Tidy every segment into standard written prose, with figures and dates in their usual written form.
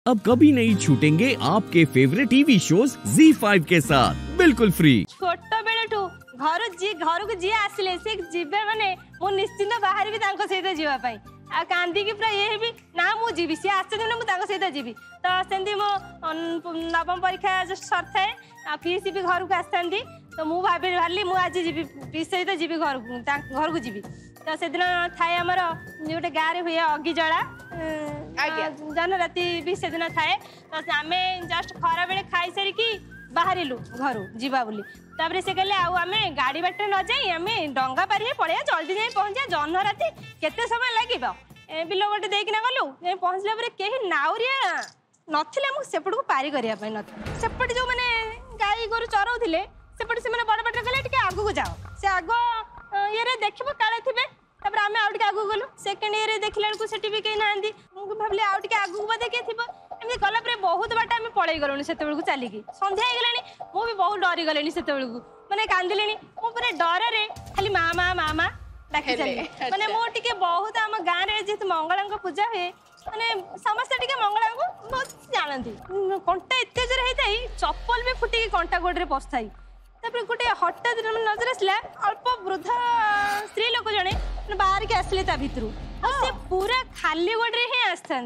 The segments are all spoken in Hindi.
अब कभी नहीं छूटेंगे आपके फेवरेट टीवी शोज ZEE5 के साथ बिल्कुल फ्री। छोट बेलू घर को जी आसिले से जीवे माने मु निश्चिंत बाहर भी तांको सहित जीवा पाई आ कांदी की प्राय ये भी ना मु जीवी सी आसे दिन मु तांको सहित जीवी तो सेंदी मो नवम परीक्षा सरथे आ पीसी भी घर को आसथांदी तो मु भाली मु आज जीवी पीसी सहित जीवी घर को जीवी तो से दिन थाए आमर गोटे गाँव में हुए अगी जला जन राति भी से दिन थाए तो आम जस्ट खरा बेले खाई सारिकी बाहरिलु घर जीवा बोली तापर से कहले आमे गाड़ी बाटे न जाई आमे डंगा पारि पड़िया जल्दी जाई पहुंचा जन राति केते समय लागिबो बिलो गोटे देकिना गलु जाई पहुंचला परे केही नाउरिया नथिले मु सेपट को पारि करिया पय नथ सेपट जो माने गाई गोरु चरौथिले सेपट से माने बड़ बाटे कहले टिके आगु को जाओ से आगो ये रे देखबो काले थिबे तापर आमे आउट के आगु गलु सेकंड ईयर देखिला को सेठी भी केही नांदी मु भाबले आउट के आगु बदे के थिबो एमती गला पर बहुत बाट आम पलि गलुनी से चलिकी सन्ध्या हो गलानी बहुत डरी गलेनी से माने कांदिले पूरा डर रे खाली माँ माँ माँ माँ डाकी चली माने मोटे बहुत आम गाँव में जेहतु मंगला पूजा हुए माने समस्त टिके मंगला को बहुत जानती कंटा एत जोर होता है चप्पल भी फुटिकी कंटा गोड़े पशा तापर गोटे हठात नजर आसला अल्प वृद्ध स्त्री लोक जड़े बाहर के आसले भितर से पूरा खाली गोड़े ही आसता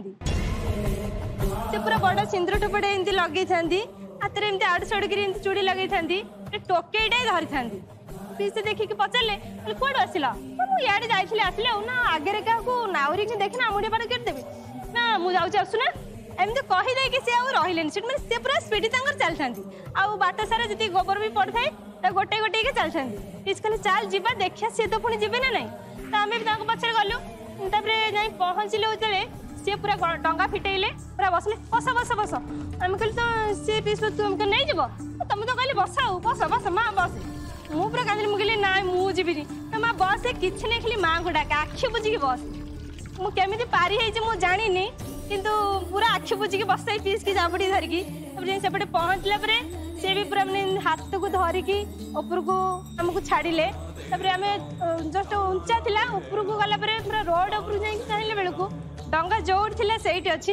से पूरा बड़ सिंदूर टोपटे एमती लगे हाथ में एमती आड़ सड़ कर चूड़ी लगे टोकेटे धरी था से देखिक पचारे कौन आसला मुझे जाइए आसले ना आगे क्या नाउरी देखना मुझे बार करदेवी ना मुझे आसुना एमती कहीदे कि सी रही से पूरा स्पीड चलता आउ बाट सारा जी गोबर भी पड़ था गोटे गोटे चलता कहले चल जा देखिए सी तो पुणी जी ना ना तो आम भी पचार गलु जा पहुँचलु जो सी पूरा डंगा फिटेले पूरा बसले बस बस बस आम कहली तो सी पीस तुमको नहीं जीव तुम तो कहली बस आउ बस बस माँ बस मु पूरा कांदी मुझे ना मुझे तो माँ बस किसी नहीं खाली माँ को डाके आखि बुझिकी बस मुझे पारी है जानी किंतु पूरा आखि बुझिकी बस पीस की जाबड़ी धरिकी सेपटे पहुँचला सी भी पूरा मैंने हाथ को धरिकी ऊपर को आमको छाड़िले आम जस्ट उंचा थिला ऊपर को गला पूरा रोड ऊपर जाइए चाहिए बेलू डंगा जोड़ थिला सेठी अच्छी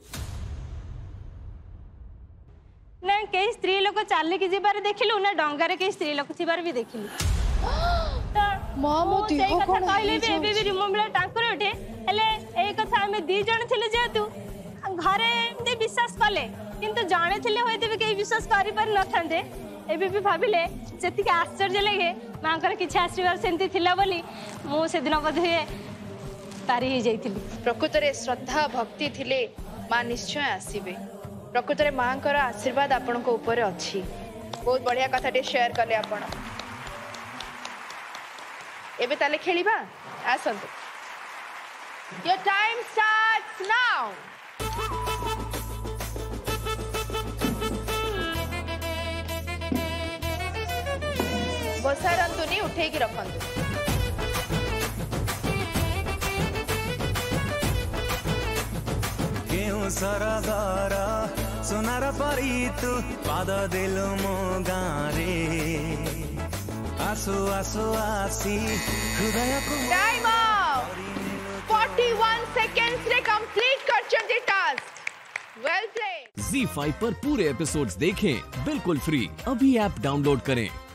ना कई स्त्री लोक चलिकी जीवार देखिलु ना डंगार कई स्त्री लोक थीबार भी देखिलु कथा आम दी जन थिलु जेहेतु घरे विश्वास कले किंतु जड़े थिले होइते कई विश्वास करि पारि न थांते एबे भी भाबिले जतिके आश्चर्य लगे माँ किसी आशीर्वाद सेमती थिला बोली मु से दिन बोधे पारी ही जाइथिली प्रकृत रे श्रद्धा भक्ति थिले माँ निश्चय आसीबे प्रकृत रे माँ कर आशीर्वाद आपण को ऊपर अच्छी बहुत बढ़िया कथा टे शेयर कले आपण एबे ताले खेलिबा आसंतु योर टाइम स्टार्ट्स नाउ बसारंतुनी उठे की रखंतु केउ सरगरा सोनार परी तू पाद देलु मो गारे आसु आसु आसी हृदय को टाइम आउट 41 सेकंड्स रे कंप्लीट करछंती टास्क वेल प्लेड ZEE5 पर पूरे एपिसोड्स देखें बिल्कुल फ्री अभी ऐप डाउनलोड करें।